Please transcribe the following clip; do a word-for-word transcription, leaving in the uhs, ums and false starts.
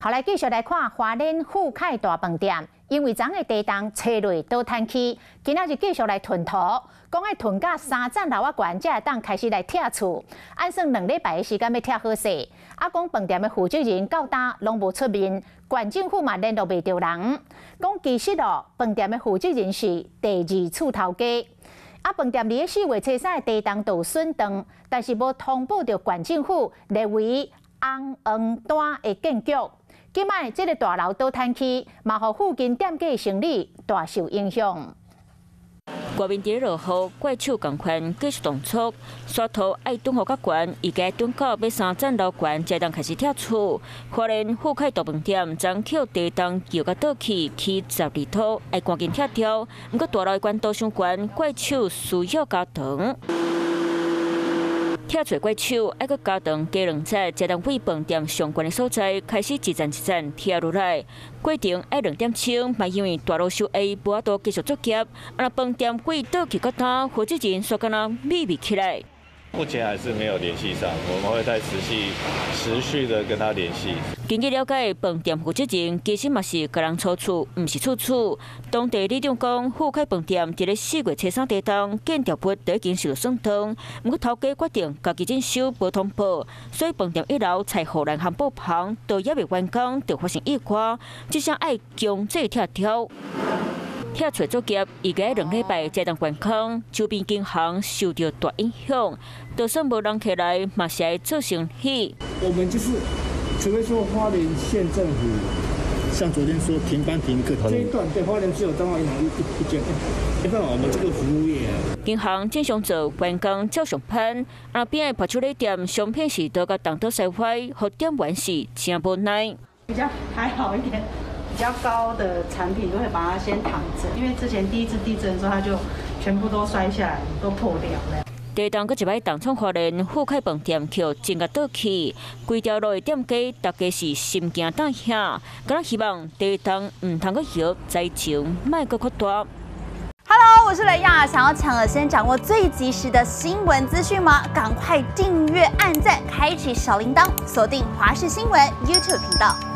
后来继续来看花莲富凯大饭店，因为昨个地动车内倒坍去，今仔日继续来囤土，讲要囤到三层楼啊悬，才会当开始来拆厝。按算两礼拜的时间要拆好势。啊，讲饭店的负责人到今拢无出面，县政府嘛联络袂到人。讲其实哦，饭店的负责人是第二厝头家。啊，饭店伫四月初三的地动有损动，但是无通报到县政府列为红黄单的建筑。今摆这个大楼倒坍去，嘛互附近店家的生意大受影响。 外面伫落雨，怪手共款继续动作，沙土爱蹲好较悬，伊家蹲到要三层楼悬，才当开始拆厝。花莲富凯大饭店昨捡地动摇甲倒去，起十二土，爱赶紧拆掉。不过大楼的悬度伤悬，怪手需要加长。拆除怪手，爱搁加长加两节，才当为饭店相关的所在开始一站一站拆落来。过程爱两点钟，嘛因为大楼收下，无法度继续作业。啊，饭店柜倒去个单，负责人说敢若秘密起来。 目前还是没有联系上，我们会再持续持续的跟他联系。 根据了解，饭店负责人其实嘛是个人出厝，唔是厝厝。当地里长讲，富凯饭店伫咧四月初三地动，建筑物都已经受到损伤，不过头家决定家己征收无通报，所以饭店一楼在荷兰汉堡旁都也未完工，就发生意外，只想爱强制拆掉。拆除作业，伊个两礼拜才当完工，周边经行受到大影响。就算无人起来，嘛是会做生意。 我们就是，除非说花莲县政府，像昨天说停班停课，这一段对花莲只有彰化银行一一间，没办法，我们这个服务业。 银行正常做员工照常班，那边的拍出来店商品是都甲当到晒坏，和店员是真无奈。 比较还好一点。比较高的产品都会把它先躺着，因为之前第一次地震的时候，它就全部都摔下来，都破掉了。 地动搁一摆重创花莲富凯饭店，却真个倒去，规条路的店家大家是心惊胆吓，敢若希望地动唔通搁摇，灾情莫搁扩大。 Hello， 我是雷亚，想要抢了先掌握最及时的新闻资讯吗？赶快订阅、按赞、开启小铃铛，锁定华视新闻 YouTube 频道。